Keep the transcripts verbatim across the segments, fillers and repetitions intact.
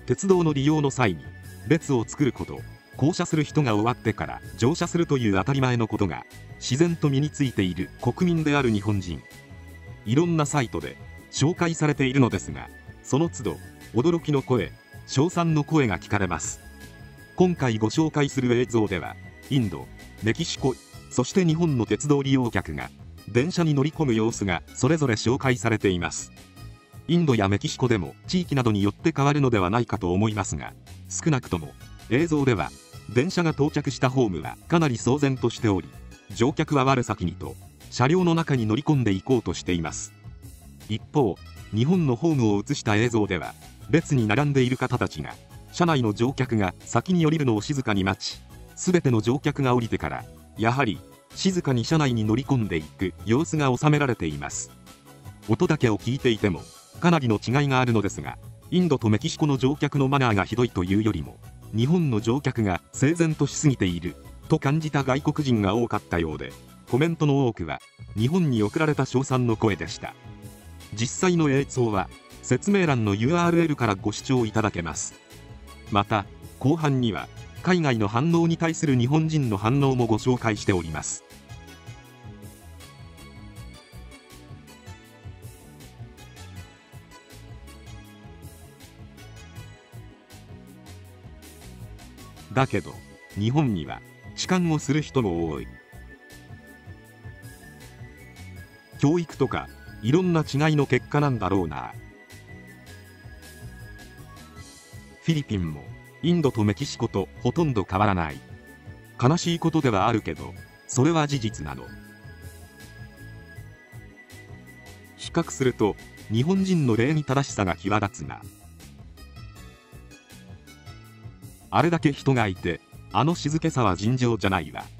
鉄道の利用の際に列を作ること、降車する人が終わってから乗車するという当たり前のことが自然と身についている国民である日本人。いろんなサイトで紹介されているのですが、その都度驚きの声、称賛の声が聞かれます。今回ご紹介する映像では、インド、メキシコ、そして日本の鉄道利用客が電車に乗り込む様子がそれぞれ紹介されています。インドやメキシコでも地域などによって変わるのではないかと思いますが、少なくとも映像では電車が到着したホームはかなり騒然としており、乗客は我先にと車両の中に乗り込んでいこうとしています。一方、日本のホームを映した映像では、列に並んでいる方たちが車内の乗客が先に降りるのを静かに待ち、全ての乗客が降りてからやはり静かに車内に乗り込んでいく様子が収められています。音だけを聞いていてもかなりの違いがあるのですが、インドとメキシコの乗客のマナーがひどいというよりも、日本の乗客が整然としすぎていると感じた外国人が多かったようで、コメントの多くは日本に送られた称賛の声でした。実際の映像は説明欄の ユーアールエル からご視聴いただけます。また後半には海外の反応に対する日本人の反応もご紹介しております。だけど日本には痴漢をする人も多い。教育とかいろんな違いの結果なんだろうな。フィリピンもインドとメキシコとほとんど変わらない。悲しいことではあるけど、それは事実なの。比較すると日本人の礼儀正しさが際立つな。あれだけ人がいて、あの静けさは尋常じゃないわ。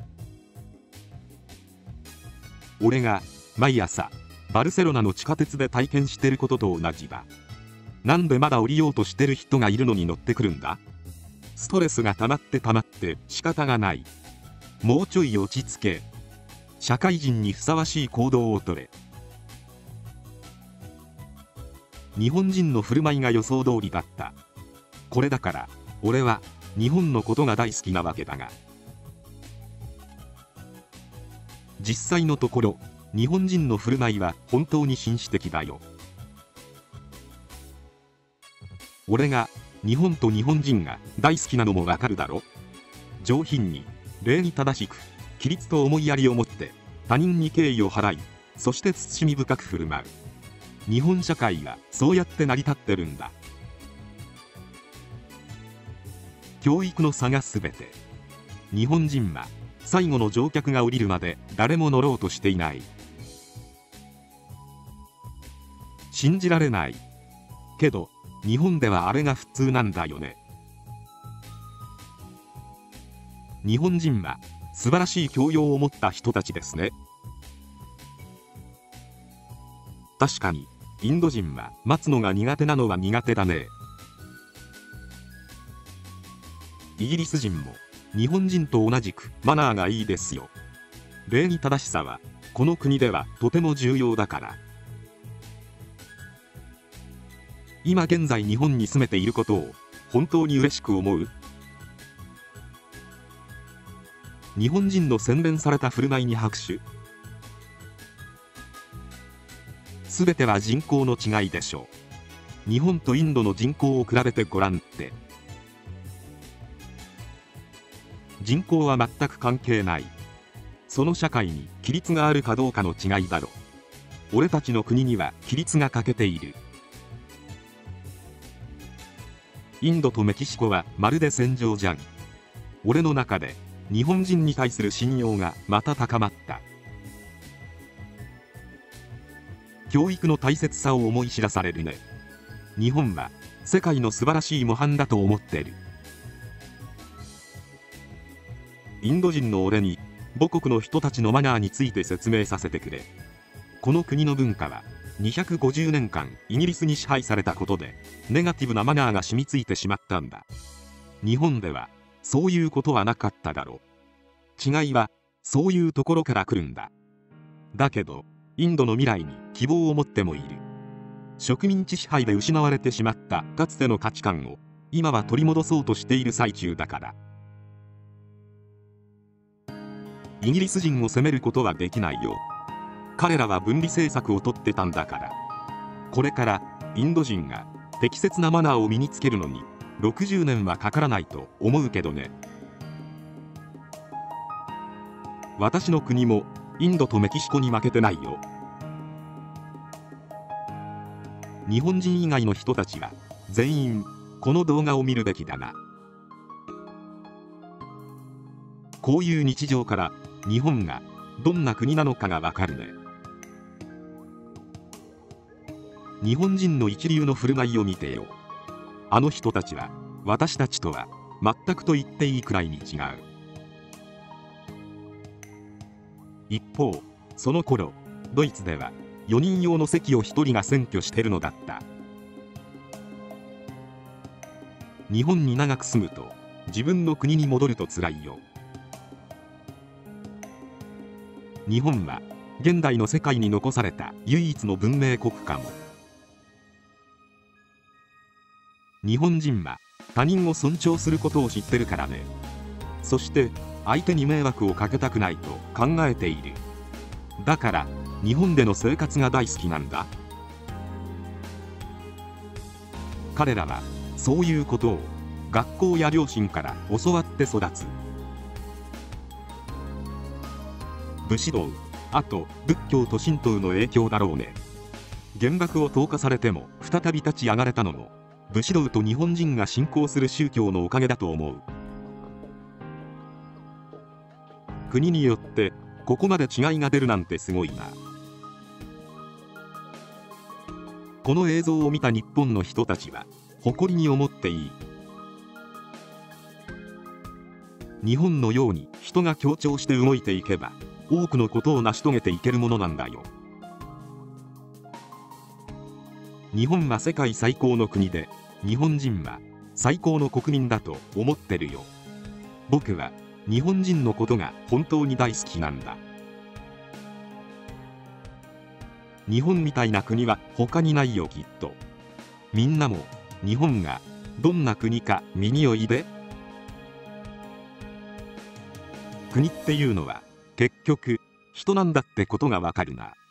俺が毎朝バルセロナの地下鉄で体験してることと同じだ。なんでまだ降りようとしてる人がいるのに乗ってくるんだ。ストレスが溜まって溜まって仕方がない。もうちょい落ち着け。社会人にふさわしい行動をとれ。日本人の振る舞いが予想通りだった。これだから俺は日本のことが大好きなわけだが、実際のところ日本人の振る舞いは本当に紳士的だよ。俺が日本と日本人が大好きなのもわかるだろ。上品に礼儀正しく規律と思いやりを持って他人に敬意を払い、そして慎み深く振る舞う。日本社会はそうやって成り立ってるんだ。教育の差が全て。日本人は最後の乗客が降りるまで誰も乗ろうとしていない。信じられないけど日本ではあれが普通なんだよね。日本人は素晴らしい教養を持った人たちですね。確かにインド人は待つのが苦手なのは苦手だね。イギリス人も日本人と同じくマナーがいいですよ。礼儀正しさはこの国ではとても重要だから。今現在日本に住めていることを本当に嬉しく思う？日本人の洗練された振る舞いに拍手。すべては人口の違いでしょう。日本とインドの人口を比べてごらんって。人口は全く関係ない。その社会に規律があるかどうかの違いだろ。俺たちの国には規律が欠けている。インドとメキシコはまるで戦場じゃん。俺の中で日本人に対する信用がまた高まった。教育の大切さを思い知らされるね。日本は世界の素晴らしい模範だと思ってる。インド人の俺に母国の人たちのマナーについて説明させてくれ。この国の文化はにひゃくごじゅうねんかんイギリスに支配されたことでネガティブなマナーが染みついてしまったんだ。日本ではそういうことはなかっただろう。違いはそういうところから来るんだ。だけどインドの未来に希望を持ってもいる。 植民地支配で失われてしまったかつての価値観を今は取り戻そうとしている最中だから。イギリス人を責めることはできないよ。彼らは分離政策をとってたんだから。これからインド人が適切なマナーを身につけるのにろくじゅうねんはかからないと思うけどね。私の国もインドとメキシコに負けてないよ。日本人以外の人たちは全員この動画を見るべきだな。こういう日常から日本がどんな国なのかがわかるね。日本人の一流の振る舞いを見てよ。あの人たちは私たちとは全くと言っていいくらいに違う。一方、その頃ドイツではよにん用の席をひとりが占拠してるのだった。日本に長く住むと自分の国に戻るとつらいよ。日本は現代の世界に残された唯一の文明国かも。日本人は他人を尊重することを知ってるからね。そして相手に迷惑をかけたくないと考えている。だから日本での生活が大好きなんだ。彼らはそういうことを学校や両親から教わって育つ。武士道、あと仏教と神道の影響だろうね。原爆を投下されても再び立ち上がれたのも武士道と日本人が信仰する宗教のおかげだと思う。国によってここまで違いが出るなんてすごいな。この映像を見た日本の人たちは誇りに思っていい。日本のように人が協調して動いていけば多くのことを成し遂げていけるものなんだよ。日本は世界最高の国で日本人は最高の国民だと思ってるよ。僕は日本人のことが本当に大好きなんだ。日本みたいな国は他にないよきっと。みんなも日本がどんな国か見においで。国っていうのは結局人なんだってことがわかるな。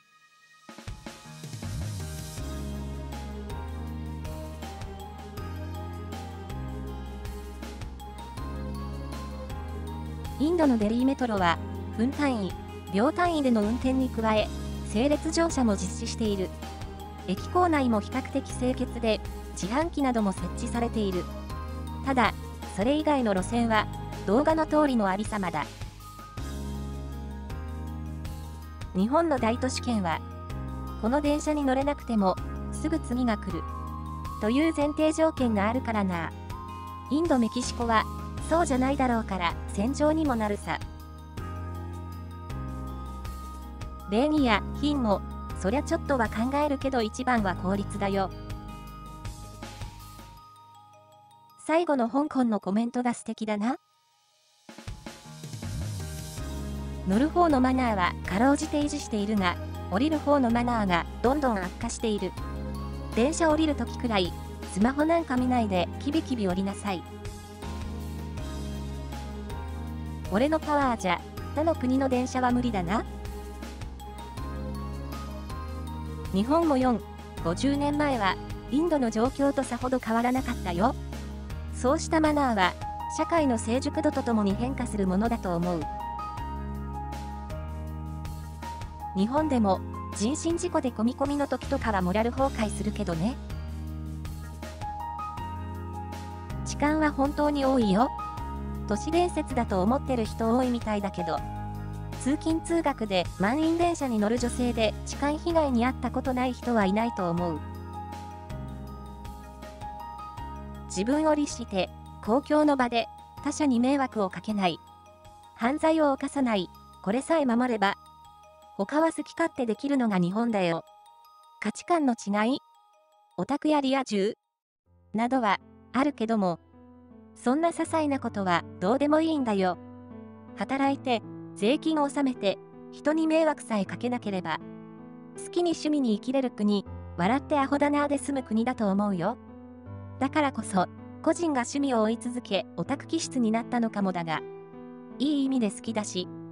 インドのデリーメトロは分単位、秒単位での運転に加え整列乗車も実施している。駅構内も比較的清潔で自販機なども設置されている。ただそれ以外の路線は動画の通りのありさまだ。日本の大都市圏はこの電車に乗れなくてもすぐ次が来るという前提条件があるからな。インドメキシコはそうじゃないだろうから戦場にもなるさ。礼儀や品もそりゃちょっとは考えるけど一番は効率だよ。最後の香港のコメントが素敵だな。乗る方のマナーはかろうじて維持しているが、降りる方のマナーがどんどん悪化している。電車降りるときくらいスマホなんか見ないでキビキビ降りなさい。俺のパワーじゃ他の国の電車は無理だな。日本もよん、ごじゅうねんまえはインドの状況とさほど変わらなかったよ。そうしたマナーは社会の成熟度とともに変化するものだと思う。日本でも人身事故で込み込みの時とかはモラル崩壊するけどね。痴漢は本当に多いよ。都市伝説だと思ってる人多いみたいだけど、通勤通学で満員電車に乗る女性で痴漢被害に遭ったことない人はいないと思う。自分を律して公共の場で他者に迷惑をかけない、犯罪を犯さない、これさえ守れば他は好き勝手できるのが日本だよ。価値観の違い、オタクやリア充などはあるけども、そんな些細なことはどうでもいいんだよ。働いて税金を納めて人に迷惑さえかけなければ好きに趣味に生きれる国、 笑ってアホだなーで済む国だと思うよ。だからこそ、個人が趣味を追い続け、オタク気質になったのかもだが、いい意味で好きだし、